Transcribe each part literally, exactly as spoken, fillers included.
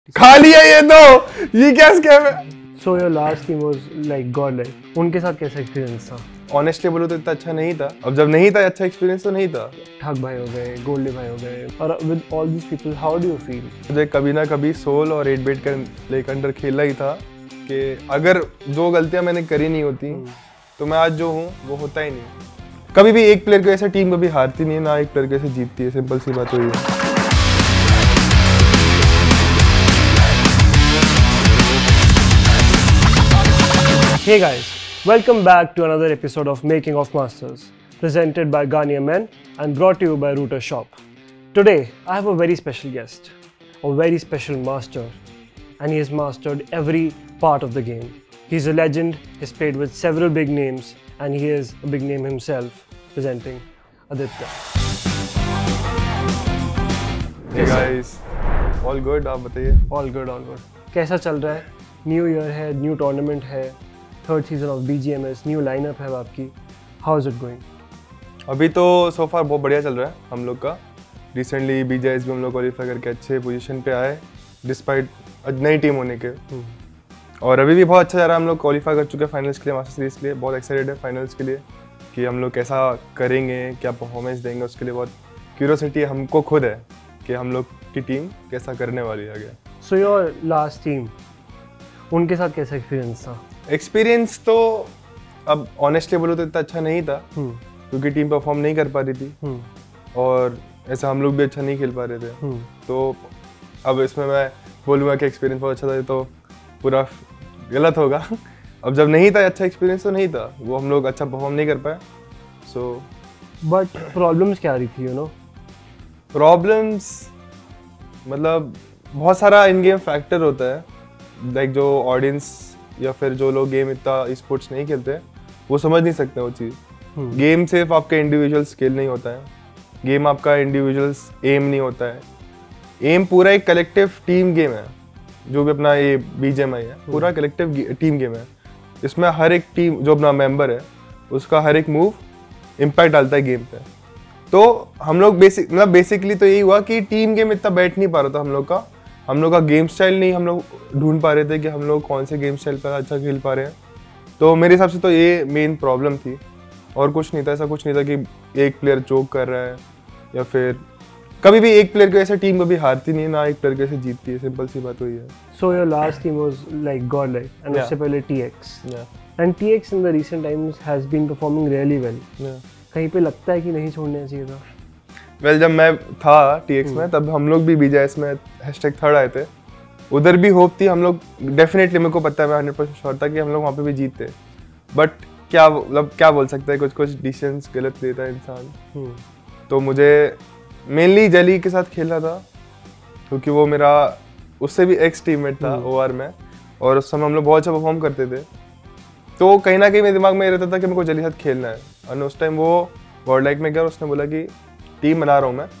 खा लिया ये तो ये क्या स्कैम है। So your last team was like godlike. उनके साथ कैसा एक्सपीरियंस था? ऑनेस्टली बोलो तो इतना अच्छा नहीं था। अब जब नहीं था अच्छा एक्सपीरियंस तो नहीं था। ठग भाई हो गए, गोल्डी भाई हो गए, और with all this people how do you feel? मुझे कभी ना कभी सोल और एट बेट का लेक अंडर खेला ही था कि अगर जो गलतियां मैंने करी नहीं होती तो मैं आज जो हूँ वो होता ही नहीं। कभी भी एक प्लेयर को ऐसे टीम कभी हारती नहीं है, ना एक प्लेयर को ऐसे जीतती है। सिंपल सी बात वही है। Hey guys, welcome back to another episode of Making of Masters, presented by Ghania Men and brought to you by Router Shop. Today, I have a very special guest, a very special master, and he has mastered every part of the game. He's a legend, he's played with several big names, and he is a big name himself, presenting Aditya. Hey guys, all good, आप बताइए। All good, all good. कैसा चल रहा है? New year है, new tournament है, third season of B G M S, new lineup है आपकी। How is it going? अभी तो सो फार बहुत बढ़िया चल रहा है हम लोग का। रिसेंटली बी जी एस भी हम लोग क्वालिफाई करके अच्छे पोजीशन पे आए डिस्पाइट नई टीम होने के। और अभी भी बहुत अच्छा जा रहा है। हम लोग क्वालिफाई कर चुके हैं फाइनल्स के लिए, मास्टर सीरीज के लिए। बहुत एक्साइटेड है फाइनल्स के लिए कि हम लोग कैसा करेंगे, क्या परफॉर्मेंस देंगे। उसके लिए बहुत क्यूरियोसिटी हमको खुद है कि हम लोग की टीम कैसा करने वाली है आगे। सो योर लास्ट टीम, उनके साथ कैसा एक्सपीरियंस था? एक्सपीरियंस तो अब ऑनेस्टली बोलो तो इतना अच्छा नहीं था क्योंकि टीम परफॉर्म नहीं कर पा रही थी और ऐसा हम लोग भी अच्छा नहीं खेल पा रहे थे। तो अब इसमें मैं बोलूँगा कि एक्सपीरियंस बहुत अच्छा था तो पूरा गलत होगा। अब जब नहीं था अच्छा एक्सपीरियंस तो नहीं था, वो हम लोग अच्छा परफॉर्म नहीं कर पाए। सो बट प्रॉब्लम्स क्या आ रही थी? यू नो प्रॉब्लम्स मतलब बहुत सारा इन गेम फैक्टर होता है। लाइक जो ऑडियंस या फिर जो लोग गेम इतना स्पोर्ट्स नहीं खेलते वो समझ नहीं सकते वो चीज़। गेम सिर्फ आपका इंडिविजुअल स्किल नहीं होता है, गेम आपका इंडिविजुअल एम नहीं होता है। एम पूरा एक कलेक्टिव टीम गेम है। जो भी अपना ये बी जी एम आई है पूरा कलेक्टिव टीम गेम है। इसमें हर एक टीम जो अपना मेंबर है उसका हर एक मूव इम्पैक्ट डालता है गेम पे। तो हम लोग बेसिक मतलब बेसिकली तो यही हुआ कि टीम गेम इतना बैठ नहीं पा रहा था हम लोग का। हम लोग का गेम स्टाइल नहीं हम लोग ढूंढ पा रहे थे कि हम लोग कौन से गेम स्टाइल पर अच्छा खेल पा रहे हैं। तो मेरे हिसाब से तो ये मेन प्रॉब्लम थी और कुछ नहीं था। ऐसा कुछ नहीं था कि एक प्लेयर चोक कर रहा है या फिर कभी भी एक प्लेयर को ऐसे टीम कभी हारती नहीं है, ना एक प्लेयर को ऐसे जीतती है। सिंपल सी बात वही है। So your last team was like godlike and उससे पहले T X, and T X in the recent times has been performing really well. कहीं पे लगता है कि नहीं छोड़ना चाहिए था? वेल well, जब मैं था टी एक्स में तब हम लोग भी बी जी एस में हैशटैग थर्ड आए थे। उधर भी होप थी हम लोग डेफिनेटली, मेरे को पता है, मैं हंड्रेड परसेंट श्योर था कि हम लोग वहाँ पे भी जीतते। बट क्या मतलब क्या बोल सकता है, कुछ कुछ डिसीजंस गलत लेता है इंसान। तो मुझे मेनली जली के साथ खेलना था क्योंकि वो मेरा उससे भी एक्स टीममेट था ओ आर में और उस समय हम लोग बहुत अच्छा परफॉर्म करते थे। तो कहीं ना कहीं मेरे दिमाग में रहता था कि मेरे को जली के साथ खेलना है। और उस टाइम वो गॉड लाइक में गया और उसने बोला कि टीम बना रहा हूँ मैं।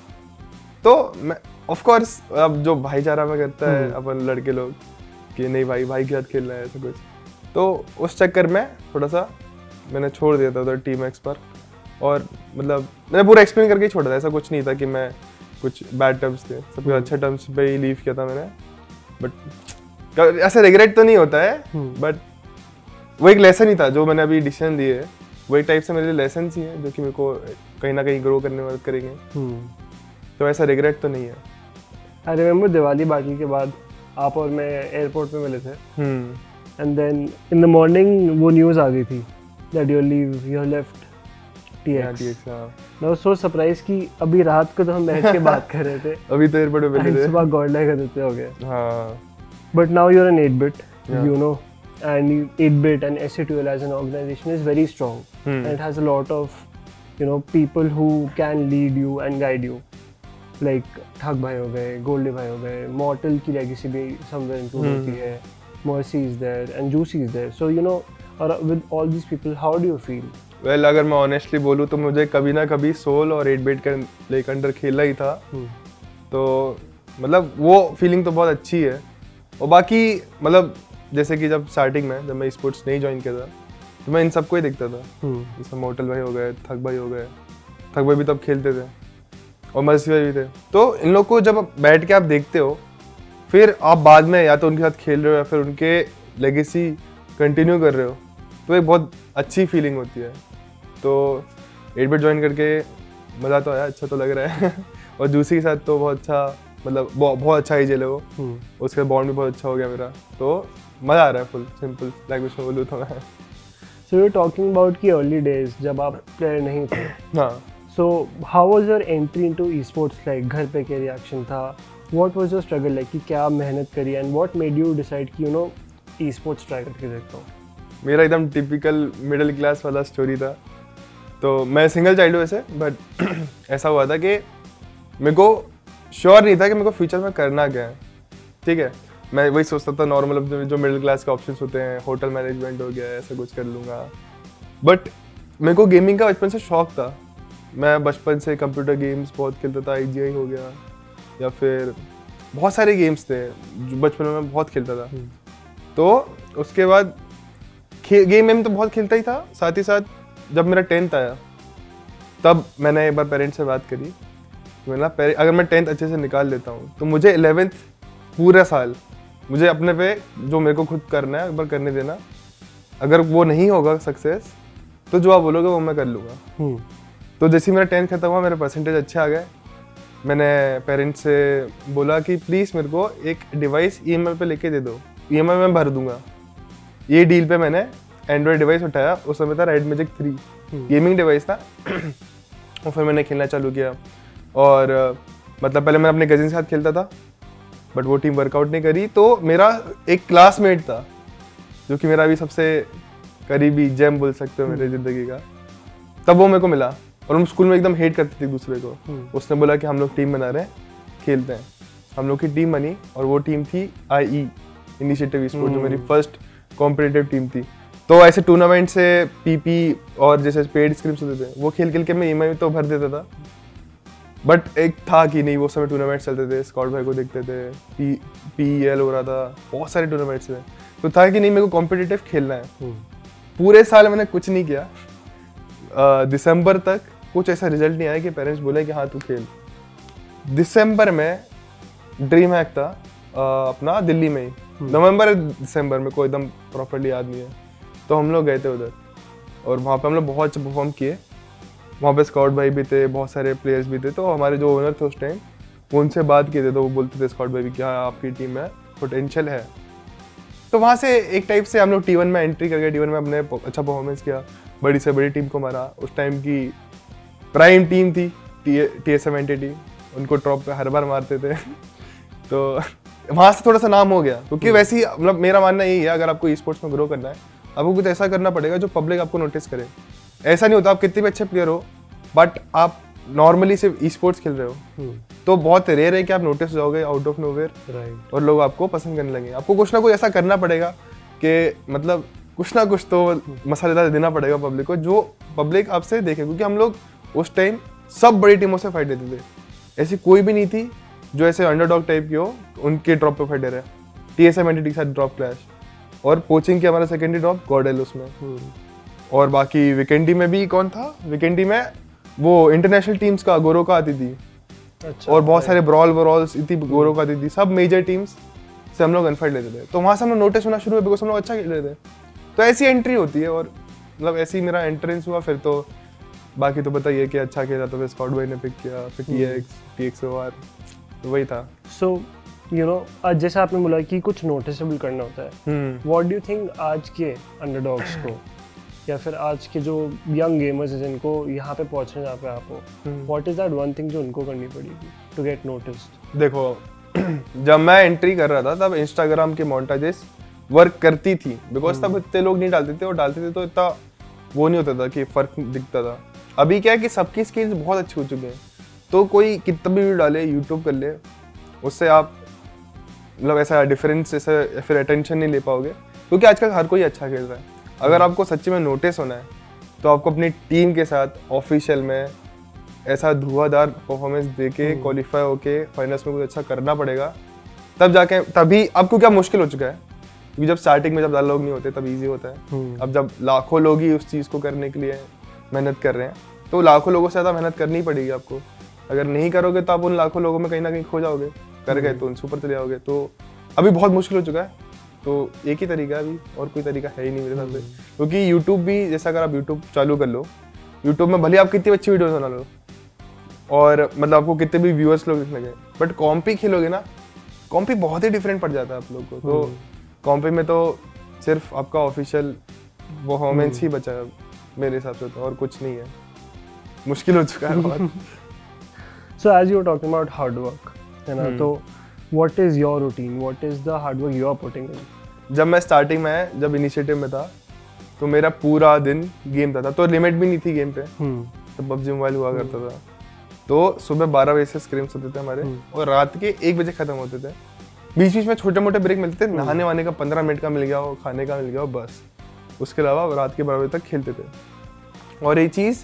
तो मैं ऑफ कोर्स अब जो भाईचारा में करता है अपन लड़के लोग कि नहीं भाई भाई के साथ खेलना है ऐसा कुछ, तो उस चक्कर में थोड़ा सा मैंने छोड़ दिया था उधर टीम एक्स पर। और मतलब मैंने पूरा एक्सप्लेन करके ही छोड़ा था। ऐसा कुछ नहीं था कि मैं कुछ बैड टर्म्स थे, सब कुछ अच्छे टर्म्स पे ही लीव किया था मैंने। बट ऐसा रिग्रेट तो नहीं होता है, बट वो एक लेसन ही था जो मैंने अभी डिसीजन लिए है। वो एक टाइप से मेरे लिए लेसन ही है जो कि मेरे को कहीं ना कहीं ग्रो करने में मदद करेंगे। तो ऐसा रिग्रेट तो नहीं है। आई रिमेंबर दिवाली बाकी के बाद आप और मैं एयरपोर्ट पे मिले थे and then in the morning वो न्यूज़ आ गई थी that you leave you left T X. मैं वाज सो सरप्राइज कि अभी रात को तो हम बैठ के बात कर रहे थे अभी तो एयरपोर्ट पे मिले थे, सुबह गॉडलाइक कर देते हो गए। हां but now you are an eight bit, you know, and eight bit and S C T L as an organization is very strong hmm. and it has a lot of you know people who can lead you and guide you, like ठग भाई हो गए, गोल्डी भाई हो गए, मॉर्टल की legacy भी somewhere include hmm. होती है, Mercy is there and Juicy is there, so you know और with all these people how do you feel? well, अगर मैं ऑनेस्टली बोलूँ तो मुझे कभी ना कभी सोल और एट बेट का लेक अंडर खेला ही था। hmm. तो मतलब वो फीलिंग तो बहुत अच्छी है। और बाकी मतलब जैसे कि जब स्टार्टिंग में जब मैं स्पोर्ट्स नहीं ज्वाइन किया था तो मैं इन सबको ही देखता था। जैसे मॉर्टल भाई हो गए, थक भाई हो गए, थक भाई भी तब खेलते थे और मर्सी भाई भी थे। तो इन लोग को जब बैठ के आप देखते हो फिर आप बाद में या तो उनके साथ खेल रहे हो या फिर उनके लेगेसी कंटिन्यू कर रहे हो, तो एक बहुत अच्छी फीलिंग होती है। तो एट बिट ज्वाइन करके मज़ा तो आया, अच्छा तो लग रहा है और जूसी के साथ तो बहुत अच्छा, मतलब बहुत बहुत अच्छा ही जेल है वो, उसके बॉन्ड भी बहुत अच्छा हो गया मेरा, तो मज़ा आ रहा है। फुल सिंपल लैंग्वेज में बोलूँ तो मैं। सो यू टॉकिंग अबाउट की अर्ली डेज जब आप प्लेयर नहीं थे, हाँ, so how was your entry into esports like? घर पे क्या रिएक्शन था? What was your struggle like कि क्या मैंने करी and what made you decide कि you know esports try करके देखता हूँ? मेरा एकदम टिपिकल मिडिल क्लास वाला स्टोरी था। तो मैं सिंगल चाइल्ड हूँ वैसे, बट ऐसा हुआ था कि मेरे को श्योर नहीं था कि मेरे को फ्यूचर में करना क्या है। ठीक है, मैं वही सोचता था नॉर्मल अब जो मिडिल क्लास के ऑप्शंस होते हैं, होटल मैनेजमेंट हो गया, ऐसा कुछ कर लूँगा। बट मेरे को गेमिंग का बचपन से शौक था। मैं बचपन से कंप्यूटर गेम्स बहुत खेलता था, आई जी आई हो गया या फिर बहुत सारे गेम्स थे जो बचपन में मैं बहुत खेलता था। तो उसके बाद गेम में तो बहुत खेलता ही था, साथ ही साथ जब मेरा टेंथ आया तब मैंने एक बार पेरेंट्स से बात करी, मैंने अगर मैं टेंथ अच्छे से निकाल लेता हूँ तो मुझे इलेवेंथ पूरा साल मुझे अपने पे जो मेरे को खुद करना है एक बार करने देना। अगर वो नहीं होगा सक्सेस तो जो आप बोलोगे वो मैं कर लूँगा। तो जैसे ही मेरा टेंथ खत्म हुआ, मेरे परसेंटेज अच्छे आ गए, मैंने पेरेंट्स से बोला कि प्लीज़ मेरे को एक डिवाइस ई एम आई पे लेके दे दो, ई एम आई में भर दूंगा। ये डील पे मैंने एंड्रॉयड डिवाइस उठाया, उस समय था Red Magic three, gaming device था। और फिर मैंने खेलना चालू किया और मतलब पहले मैं अपने कजिन के साथ खेलता था बट वो टीम वर्कआउट नहीं करी। तो मेरा एक क्लासमेट था जो कि मेरा अभी सबसे करीबी जेम बोल सकते हो मेरे ज़िंदगी का, तब वो मेरे को मिला और हम स्कूल में एकदम हेट करते थे एक दूसरे को। उसने बोला कि हम लोग टीम बना रहे हैं, खेलते हैं। हम लोग की टीम बनी और वो टीम थी आई ई इनिशिएटिव स्पोर्ट, जो मेरी फर्स्ट कॉम्पिटिटिव टीम थी। तो ऐसे टूर्नामेंट से पीपी और जैसे पेड स्क्रिप्ट्स होते थे वो खेल खेल के मैं ई एम आई तो भर देता था। बट एक था कि नहीं, वो समय टूर्नामेंट चलते थे, स्कॉट भाई को देखते थे, पी पी एल हो रहा था, बहुत सारे टूर्नामेंट्स में। तो था कि नहीं मेरे को कॉम्पिटिटिव खेलना है। पूरे साल मैंने कुछ नहीं किया, दिसंबर तक कुछ ऐसा रिजल्ट नहीं आया कि पेरेंट्स बोले कि हाँ तू खेल। दिसंबर में ड्रीम हैक था आ, अपना दिल्ली में ही, नवंबर दिसंबर में कोई एकदम प्रॉपर्ली याद नहीं है। तो हम लोग गए थे उधर और वहाँ पे हम लोग बहुत अच्छा परफॉर्म किए। वहाँ पे स्काउट भाई भी थे, बहुत सारे प्लेयर्स भी थे। तो हमारे जो ओनर थे उस टाइम वो उनसे बात किए थे, तो वो बोलते थे स्काउट भाई भी क्या आपकी टीम में पोटेंशियल है। तो वहाँ से एक टाइप से हम लोग टी वन में एंट्री करके टी वन में हमने अच्छा परफॉर्मेंस किया, बड़ी से बड़ी टीम को मारा। उस टाइम की प्राइम टीम थी टी एस सेवेंटी टी, उनको टॉप पे हर बार मारते थे। तो वहाँ से थोड़ा सा नाम हो गया, क्योंकि वैसे ही मतलब मेरा मानना यही है, अगर आपको ई स्पोर्ट्स में ग्रो करना है आपको कुछ ऐसा करना पड़ेगा जो पब्लिक आपको नोटिस करे। ऐसा नहीं होता आप कितने भी अच्छे प्लेयर हो बट आप नॉर्मली सिर्फ ई स्पोर्ट्स खेल रहे हो तो बहुत रेयर है कि आप नोटिस हो जाओगे आउट ऑफ नोवेयर, राइट, और लोग आपको पसंद करने लगे। आपको कुछ ना कुछ ऐसा करना पड़ेगा कि मतलब कुछ ना कुछ तो मसालेदार देना पड़ेगा पब्लिक को, जो पब्लिक आपसे देखे। क्योंकि हम लोग उस टाइम सब बड़ी टीमों से फाइट देते थे, ऐसी कोई भी नहीं थी जो ऐसे अंडरडॉग टाइप की हो उनके ड्रॉप पे फाइट दे रहे हैं। T S M N T T के साथ ड्रॉप क्लैश और पोचिंग के हमारा सेकेंडरी ड्रॉप गॉडेल उसमें। और बाकी विकेंडी में भी कौन था, विकेंडी में वो इंटरनेशनल टीम्स का गोरो का आती थी। अच्छा, और बहुत सारे ब्रॉल ब्रॉल्स इतनी गोरो का आती थी, सब मेजर टीम्स से हम लोग गनफाइट लेते थे। तो वहाँ से हम लोग नोटिस होना शुरू हुआ बिकॉज हम लोग अच्छा खेल रहे थे। तो ऐसी एंट्री होती है और मतलब ऐसे ही मेरा एंट्रेंस हुआ। फिर तो बाकी तो बताइए कि अच्छा खेला तो फिर स्कॉट भाई ने पिक किया, फिर T X T X O R, तो वही था। सो यू नो जैसे आपने बोला कि कुछ नोटिसेबल करना होता है, व्हाट डू यू थिंक आज के अंडरडॉग्स को या फिर आज के जो यंग गेमर्स हैं जिनको यहाँ पे पहुँचना जहाँ पे आप हो, what is that one thing जो उनको करनी पड़ेगी टू गेट नोटिस्ड? देखो जब मैं एंट्री कर रहा था तब इंस्टाग्राम के मोनेटाइजेस वर्क करती थी बिकॉज तब इतने लोग नहीं डालते थे, और डालते थे तो इतना वो नहीं होता था कि फर्क दिखता था। अभी क्या है कि सबकी स्किल्स बहुत अच्छी हो चुकी हैं, तो कोई कितना भी वीडियो डाले, यूट्यूब कर ले, उससे आप मतलब ऐसा डिफरेंस ऐसा फिर अटेंशन नहीं ले पाओगे, क्योंकि आजकल हर कोई अच्छा खेल रहा है। अगर आपको सच्ची में नोटिस होना है तो आपको अपनी टीम के साथ ऑफिशियल में ऐसा धुआंधार परफॉर्मेंस दे के क्वालिफाई होके फाइनल्स में कुछ अच्छा करना पड़ेगा, तब जाके तभी। अब क्योंकि अब मुश्किल हो चुका है, क्योंकि जब स्टार्टिंग में जब ज़्यादा लोग नहीं होते तब इजी होता है। अब जब लाखों लोग ही उस चीज़ को करने के लिए मेहनत कर रहे हैं तो लाखों लोगों से ज़्यादा मेहनत करनी पड़ेगी आपको। अगर नहीं करोगे तो आप उन लाखों लोगों में कहीं ना कहीं खो जाओगे, कर गए तो उनसे ऊपर चले जाओगे। तो अभी बहुत मुश्किल हो चुका है, तो एक ही तरीका है अभी, और कोई तरीका है ही नहीं मेरे हिसाब से, क्योंकि यूट्यूब भी जैसा अगर आप यूट्यूब चालू कर लो, यूट्यूब में भले आप कितनी अच्छी वीडियोस बना लो और मतलब आपको कितने भी व्यूअर्स लोग दिखने लगे, बट कॉम्पी खेलोगे ना, कॉम्पी बहुत ही डिफरेंट पड़ जाता है आप लोग को। तो कॉम्पी में तो सिर्फ आपका ऑफिशियल परफॉर्मेंस ही बचा है मेरे हिसाब से, तो और कुछ नहीं है, मुश्किल हो चुका है बहुत। So as you were talking about hard work, है ना, तो what is your routine? What is the hard work you are putting in? जब मैं स्टार्टिंग में जब इनिशिएटिव में था तो मेरा पूरा दिन गेम था, था तो लिमिट भी नहीं थी गेम पे, तो पबजी मोबाइल हुआ करता था। तो सुबह बारह बजे से स्क्रीम्स होते थे हमारे और रात के एक बजे खत्म होते थे। बीच बीच में छोटे मोटे ब्रेक मिलते थे, नहाने वाने का पंद्रह मिनट का मिल गया हो, खाने का मिल गया हो, बस। उसके अलावा रात के बारह बजे तक खेलते थे। और ये चीज़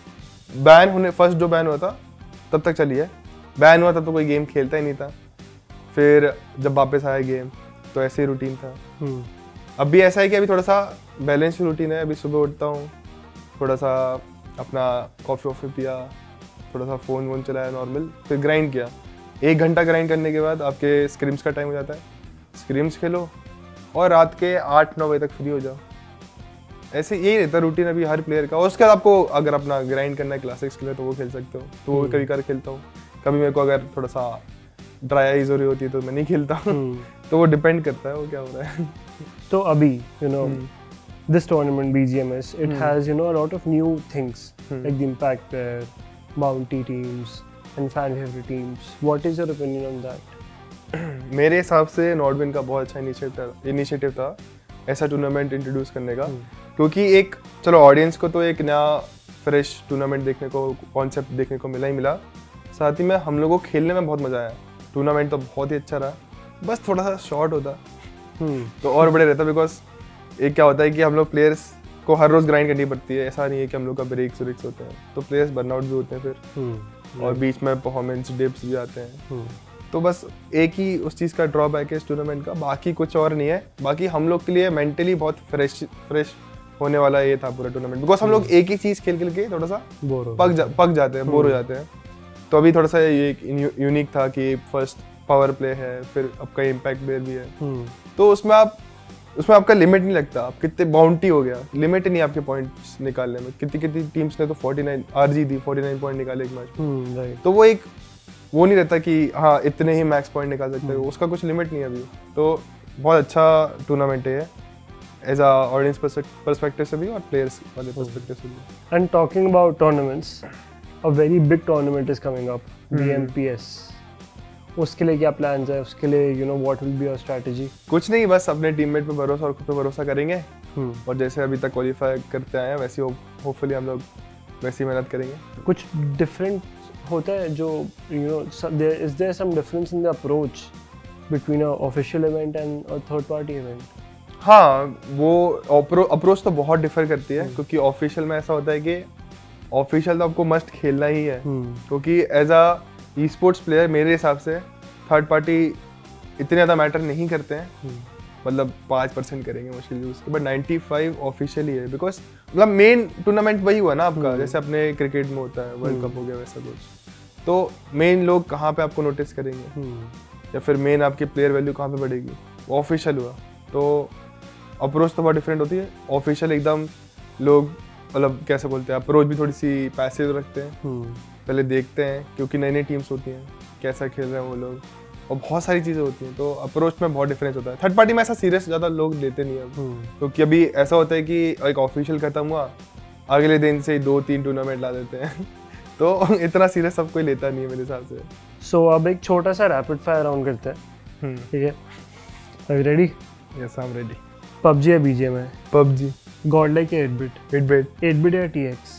बैन होने फर्स्ट जो बैन हुआ था तब तक चली है। बैन हुआ तब तो कोई गेम खेलता ही नहीं था। फिर जब वापस आया गेम तो ऐसे ही रूटीन था। अब भी ऐसा है कि अभी थोड़ा सा बैलेंस रूटीन है। अभी सुबह उठता हूँ, थोड़ा सा अपना कॉफ़ी वॉफ़ी पिया, थोड़ा सा फ़ोन वोन चलाया नॉर्मल, फिर ग्राइंड किया। एक घंटा ग्राइंड करने के बाद आपके स्क्रिम्स का टाइम हो जाता है। स्क्रिम्स खेलो और रात के आठ नौ बजे तक फ्री हो जाओ। ऐसे यही रहता है रूटीन अभी हर प्लेयर का। और उसके बाद आपको अगर अपना ग्राइंड करना है क्लासिक्स के लिए तो वो खेल सकते हो, तो वो कभी कभी खेलता हूँ। कभी मेरे को अगर थोड़ा सा ड्राई आइज हो रही होती है तो मैं नहीं खेलता हूँ। तो वो डिपेंड करता है वो क्या हो रहा है। तो अभी you know this tournament B G M S, it hmm. has you know a lot of new things hmm. like the impact player, bounty teams and fan favorite teams. What is your opinion on that? मेरे हिसाब से नॉर्डविन का बहुत अच्छा initiative initiative था ऐसा tournament introduce करने का, hmm. क्योंकि एक चलो ऑडियंस को तो एक नया फ्रेश टूर्नामेंट देखने को, कॉन्सेप्ट देखने को मिला ही मिला, साथ ही में हम लोगों को खेलने में बहुत मजा आया। टूर्नामेंट तो बहुत ही अच्छा रहा, बस थोड़ा सा शॉर्ट होता hmm. तो और बड़े रहता, बिकॉज एक क्या होता है कि हम लोग प्लेयर्स को हर रोज ग्राइंड करनी पड़ती है। ऐसा नहीं है कि हम लोग का ब्रेक्स ब्रेक्स होते हैं, तो प्लेयर्स बर्नआउट भी होते हैं फिर hmm. और बीच में परफॉर्मेंस डिप्स भी आते हैं hmm. तो बस एक ही उस चीज़ का ड्रॉबैक है इस टूर्नामेंट का, बाकी कुछ और नहीं है। बाकी हम लोग के लिए मेंटली बहुत फ्रेश फ्रेश होने वाला ये था पूरा टूर्नामेंट, बिकॉज हम लोग एक ही चीज़ खेल खेल के थोड़ा सा पक जा पक जाते हैं, बोर हो जाते हैं। तो अभी थोड़ा सा ये यूनिक था कि फर्स्ट पावर प्ले है, फिर आपका इम्पैक्ट प्लेयर भी है, तो उसमें आप उसमें आपका लिमिट नहीं लगता, आप कितने बाउंटी हो गया, लिमिट नहीं आपके पॉइंट्स निकालने में। कितनी कितनी टीम्स ने तो उनचास आरजी दी, उनचास पॉइंट निकाले एक मैच में, तो वो एक वो नहीं रहता कि हाँ इतने ही मैक्स पॉइंट निकाल सकते हो, उसका कुछ लिमिट नहीं है अभी। तो बहुत अच्छा टूर्नामेंट है एज अ ऑडियंस पर्सपेक्टिव से भी और प्लेयर्स वाले पर्सपेक्टिव से भी। And talking about tournaments, a very big tournament is coming up, B M P S। उसके लिए क्या प्लान्स है? उसके लिए you know what will be your strategy? कुछ नहीं, बस अपने टीममेट पे भरोसा और खुद पे भरोसा करेंगे hmm. और जैसे अभी तक क्वालिफाई करते आए हैं वैसे होपफुली हम लोग वैसी मेहनत करेंगे। कुछ डिफरेंट होता है जो you know there is there some difference in the approach between a official event and a third party event? हाँ, वो अप्रोच तो बहुत डिफर करती है, hmm. क्योंकि ऑफिशियल में ऐसा होता है कि ऑफिशियल तो आपको मस्ट खेलना ही है, hmm. क्योंकि as a esports player मेरे हिसाब से थर्ड पार्टी इतने ज़्यादा मैटर नहीं करते हैं, hmm. मतलब पाँच परसेंट करेंगे मुश्किल उसके, बट नाइन्टी फाइव ऑफिशियल ही है, बिकॉज मतलब मेन टूर्नामेंट वही हुआ ना आपका, hmm. जैसे अपने क्रिकेट में होता है वर्ल्ड कप hmm. हो गया वैसा कुछ। तो मेन लोग कहाँ पे आपको नोटिस करेंगे hmm. या फिर मेन आपकी प्लेयर वैल्यू कहाँ पे बढ़ेगी, वो ऑफिशियल हुआ। तो अप्रोच तो बहुत डिफरेंट होती है। ऑफिशियल एकदम लोग मतलब कैसे बोलते हैं, अप्रोच भी थोड़ी सी पैसिव रखते हैं, hmm. पहले देखते हैं क्योंकि नई नई टीम्स होती हैं, कैसा खेल रहे हैं वो लोग, और बहुत सारी चीज़ें होती हैं, तो अप्रोच में बहुत डिफरेंस होता है। थर्ड पार्टी में ऐसा सीरियस ज़्यादा लोग लेते नहीं हैं, क्योंकि तो अभी ऐसा होता है कि एक ऑफिशियल खत्म हुआ, अगले दिन से ही दो तीन टूर्नामेंट ला देते हैं तो इतना सीरियस सब कोई लेता नहीं है मेरे हिसाब से। सो so, अब एक छोटा सा रैपिड फायर राउंड करते हैं, ठीक है? Are you ready? Yes, I am ready. PUBG या B G M I? PUBG. Godlike या eight bit? Eight bit. Eight bit या T X?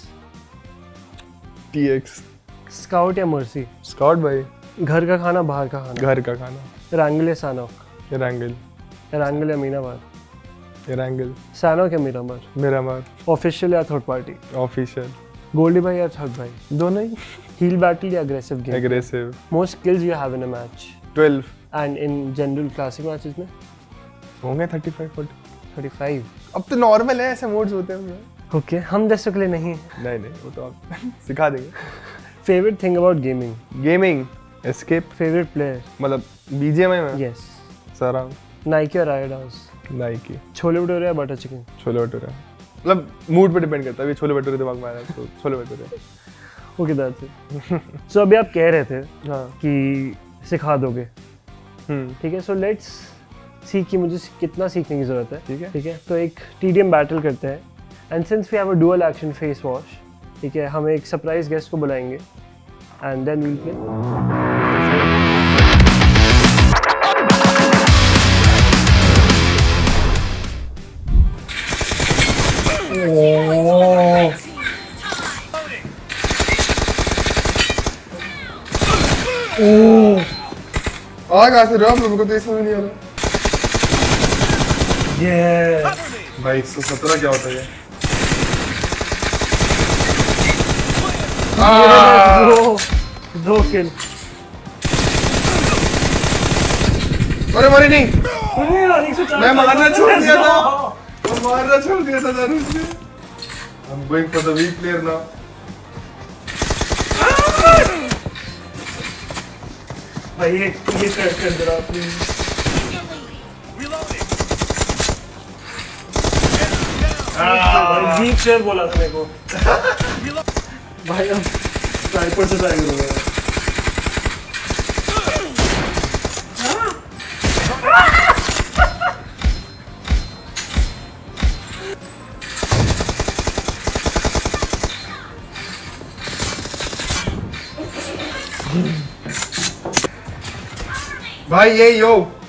T X। Scout या मर्सी? स्काउट भाई। घर का खाना बाहर का खाना? घर का खाना। रैंगल या सानोक? रैंगल। रैंगल या मीनाबाद? रैंगल। सानोक या मिरामार? मिरामार। ऑफिशियल या थर्ड पार्टी? ऑफिशियल। गोल्डी भाई या थग भाई? दोनों ही। हील बैटल या aggressive game? Aggressive. Most kills you have in a match? Twelve. And in general classic matches में? होंगे thirty five forty. Thirty five. अब तो नॉर्मल है, ऐसे मोड्स होते हैं। ओके, हम जैसे के लिए नहीं। नहीं नहीं, वो तो आप सिखा देंगे। Favourite thing about gaming? Gaming escape. Favourite player? मतलब B G M I में? यस। सरांग। नाइकी और एडिडास? नाइकी। छोले भटूरे या बटर चिकन? छोले भटूरे। मतलब मूड पे डिपेंड करता है, अभी छोले भटूरे दिमाग में आ रहा है तो chole bhature. Okay that's it. So अभी आप कह रहे थे हाँ कि सिखा दोगे, हम्म ठीक है? सो लेट्स सी कि मुझे कितना सीखने की जरूरत है। ठीक है ठीक है, तो एक टीडीएम बैटल करते हैं and since we have a dual action face wash, ठीक है, हम एक सरप्राइज गेस्ट को बुलाएंगे एंड देन वील प्ले। आ कहाँ से रहे हो आप लोगों को तो ये समझ नहीं आ रहा। यस भाई एक सौ सत्रह क्या होता है? दो दो किल। अरे मारी नहीं, अरे यार एक सौ चार मैं मारना छोड़ दिया था, मैं मारना छोड़ दिया था जानबूझ के। I'm going for the weak player now. भाई ये ये कर कर जरा प्लीज। भाई वीक शेयर बोला था मेरे को। भाई अब स्नाइपर से ट्राई करूंगा। भाई ये यो।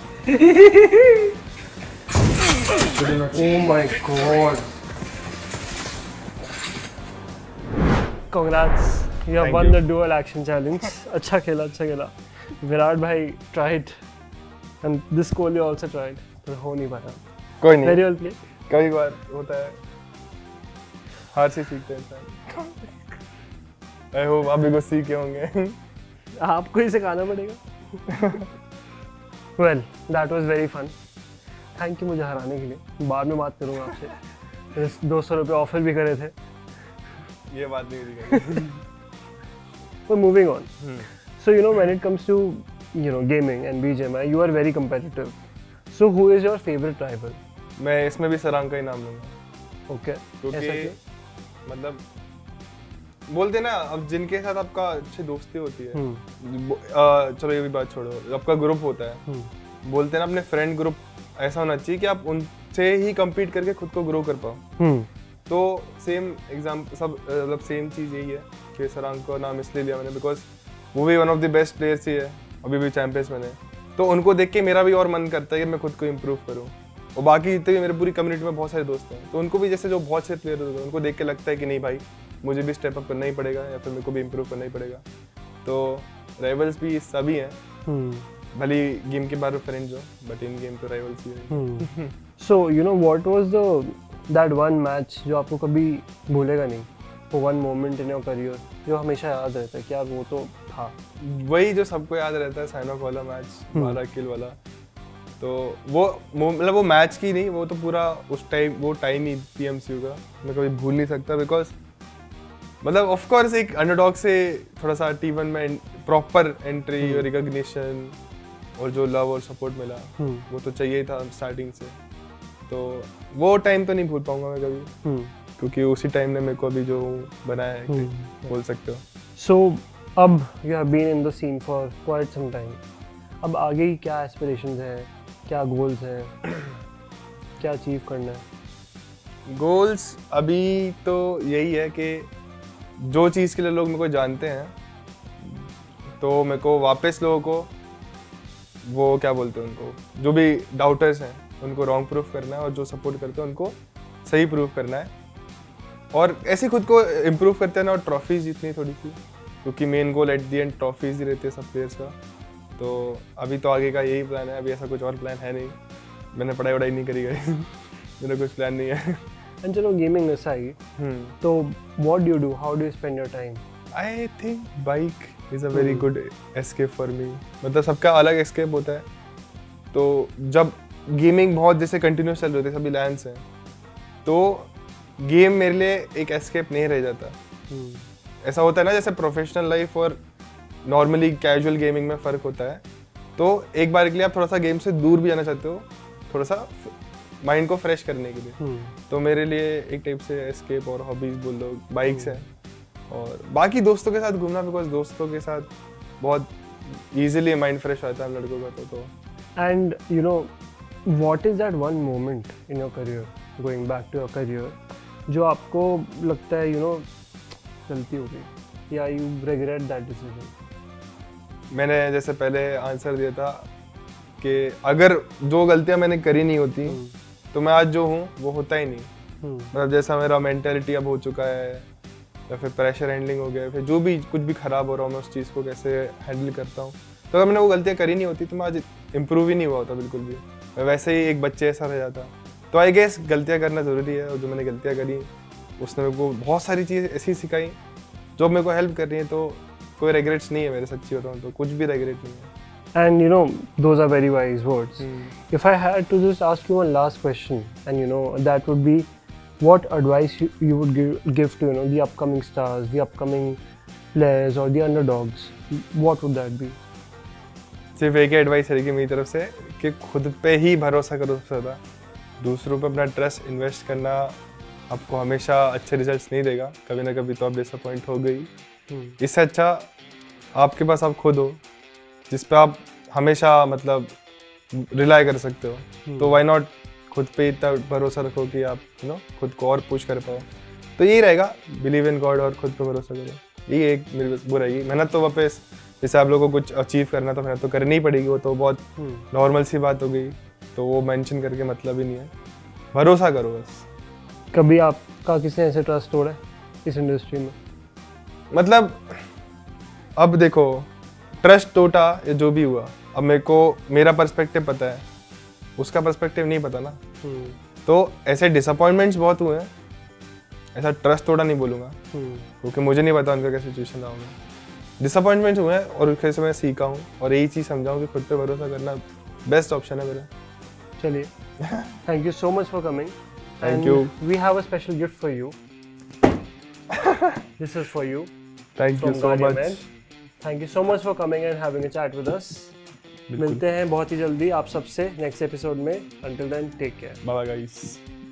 Oh my god. Congrats. You have Thank won you. the dual action challenge. अच्छा खेला, अच्छा खेला. विराट भाई tried and this Kohli also tried, पर हो नहीं पाया. कोई नहीं, Very well played. कभी बार होता है, हार से सीखते हैं इंसान। I hope आप भी कुछ सीखे होंगे। आपको ही सिखाना पड़ेगा। Well, that was very fun. Thank you मुझे हराने के लिए। बाद में बात करूँगा आपसे। दो सौ रुपये ऑफर भी करे थे। ये बात नहीं दिखाई। But moving on. So you know when it comes to you know gaming and B G M I, you are very competitive. So who is your favorite rival? मैं इसमें भी सरांग का ही नाम लूँगा। Okay. क्योंकि मतलब बोलते ना, अब जिनके साथ आपका अच्छी दोस्ती होती है, आ, चलो ये भी बात छोड़ो, आपका ग्रुप होता है, बोलते ना अपने फ्रेंड ग्रुप ऐसा होना चाहिए कि आप उनसे ही compete करके खुद को ग्रो कर पाओ। तो सेम एग्जाम सब मतलब सेम चीज़ यही है कि सरांग का नाम इसलिए लिया मैंने बिकॉज वो भी one of the best players ही है, अभी भी चैंपियंस में है। तो उनको देख के मेरा भी और मन करता है कि मैं खुद को इम्प्रूव करूँ। और बाकी जितने भी मेरे पूरी कम्युनिटी में बहुत सारे दोस्त हैं, तो उनको भी जैसे जो बहुत से प्लेयर होते हैं उनको देख के लगता है कि नहीं भाई मुझे भी स्टेप अप करना ही पड़ेगा या फिर मेरे को भी इम्प्रूव करना ही पड़ेगा। तो राइवल्स भी सभी हैं, भले गेम के बारे में फ्रेंड्स हो, बट इन गेम तो राइवल्स ही हैं। So you know what was the that one match जो आपको कभी भूलेगा नहीं, वो one moment in your career जो हमेशा याद रहता है कि यार वो तो था? वही जो सबको याद रहता है, साइन ऑफ वाला मैच, बारह किल वाला। तो वो मतलब वो मैच की नहीं, वो तो पूरा उस टाइम वो टाइम ही पीएमसीयू का मैं कभी भूल नहीं सकता। बिकॉज मतलब ऑफ कोर्स एक अंडरडॉग से थोड़ा सा टी वन में प्रॉपर एंट्री और रिकॉग्निशन और जो लव और सपोर्ट मिला वो तो चाहिए था स्टार्टिंग से। तो वो टाइम तो नहीं भूल पाऊंगा मैं कभी, क्योंकि उसी टाइम ने मेरे को अभी जो बनाया है बोल सकते हो। सो अब you have been in the scene for quite some time, अब आगे की क्या एस्पिरेशंस हैं, क्या गोल्स हैं, क्या अचीव करना है? गोल्स अभी तो यही है कि जो चीज़ के लिए लोग मेरे को जानते हैं तो मेरे को वापस लोगों को वो क्या बोलते हैं उनको जो भी डाउटर्स हैं उनको रॉन्ग प्रूफ करना है, और जो सपोर्ट करते हैं उनको सही प्रूफ करना है। और ऐसे खुद को इम्प्रूव करते हैं ना, और ट्रॉफीज जीतनी थोड़ी सी, क्योंकि main goal at the end trophies ही रहती है सब प्लेयर्स का। तो अभी तो आगे का यही प्लान है, अभी ऐसा कुछ और प्लान है नहीं, मैंने पढ़ाई वढ़ाई नहीं करी गई। मेरा कुछ प्लान नहीं है। एंड चलो गेमिंग aside, तो what do you do, how do you spend your time? I think bike is a very good escape for me. मतलब सबका अलग एस्केप होता है। तो जब गेमिंग बहुत जैसे कंटिन्यूस चल रही होती है, सभी लैंड्स हैं, तो गेम मेरे लिए एक एस्केप नहीं रह जाता। ऐसा होता है ना जैसे प्रोफेशनल लाइफ और नॉर्मली कैजुअल गेमिंग में फ़र्क होता है। तो एक बार के लिए आप थोड़ा सा गेम से दूर भी जाना चाहते हो, थोड़ा सा माइंड को फ्रेश करने के लिए। तो मेरे लिए एक टाइप से एस्केप और हॉबीज बोल लो बाइक्स हैं, और बाकी दोस्तों के साथ घूमना, बिकॉज दोस्तों के साथ बहुत इजीली माइंड फ्रेश होता है हम लड़कों का। तो and you know what is that one moment in your career, going back to your career, जो आपको लगता है यू नो गलती हो गई या यू रिग्रेट दैट डिसीजन? मैंने जैसे पहले आंसर दिया था कि अगर जो गलतियां मैंने करी नहीं होती तो मैं आज जो हूँ वो होता ही नहीं। मतलब जैसा मेरा मेंटालिटी अब हो चुका है, या फिर प्रेशर हैंडलिंग हो गया, फिर जो भी कुछ भी खराब हो रहा हूँ मैं उस चीज़ को कैसे हैंडल करता हूँ। तो अगर मैंने वो गलतियाँ करी नहीं होती तो मैं आज इम्प्रूव ही नहीं हुआ होता बिल्कुल भी, मैं वैसे ही एक बच्चे ऐसा रह जाता। तो आई गेस गलतियाँ करना ज़रूरी है, और जो मैंने गलतियाँ करी उसने मेरे को बहुत सारी चीज़ ऐसी सिखाई जो मेरे को हेल्प कर रही है। तो कोई रिग्रेट्स नहीं है मेरे, सच्ची बताऊँ तो कुछ भी रिग्रेट नहीं है। And you know, those are very wise words. Mm. If I had to just ask you one last question, and you know, that would be, what advice you, you would give, give to you know the upcoming stars, the upcoming players, or the underdogs? What would that be? सिर्फ एक ही advice रहेगी मेरी तरफ से कि खुद पे ही भरोसा करो सबसे ज़्यादा। दूसरों पे अपना ट्रस्ट इन्वेस्ट करना आपको हमेशा अच्छे रिजल्ट्स नहीं देगा, कभी ना कभी तो आप डिसअपॉइंट हो गई। hmm. इससे अच्छा आपके पास आप खुद हो जिस पे आप हमेशा मतलब रिलाई कर सकते हो। hmm. तो व्हाई नॉट खुद पे इतना भरोसा रखो कि आप यू नो खुद को और पुश कर पाओ। तो यही रहेगा, बिलीव इन गॉड और खुद पे भरोसा करो। यही एक मेरी वो रहेगी। मेहनत तो वापस जैसे आप लोगों को कुछ अचीव करना तो मेहनत तो करनी ही पड़ेगी, वो तो बहुत नॉर्मल hmm. सी बात हो गई, तो वो मेंशन करके मतलब ही नहीं है। भरोसा करो बस। कभी आपका किसी ऐसे ट्रस्ट तोड़ा है इस इंडस्ट्री में? मतलब अब देखो, ट्रस्ट टूटा या जो भी हुआ, अब मेरे को मेरा पर्सपेक्टिव पता है, उसका पर्सपेक्टिव नहीं पता ना। hmm. तो ऐसे डिसअपॉइंटमेंट्स बहुत हुए हैं, ऐसा ट्रस्ट तोड़ा नहीं बोलूँगा hmm. क्योंकि मुझे नहीं पता उनका क्या सिचुएशन रहा होगा। डिसअपॉइंटमेंट्स हुए हैं और उससे मैं सीखा हूँ और यही चीज़ समझाऊँ कि खुद पे भरोसा करना बेस्ट ऑप्शन है मेरा। चलिए, thank you so much for coming. Thank you. We have a special gift for you. This is for you. Thank you so much. Thank you so much for coming and having a chat with us. मिलते हैं बहुत ही जल्दी आप सबसे next episode में। Until then take care. Bye bye guys.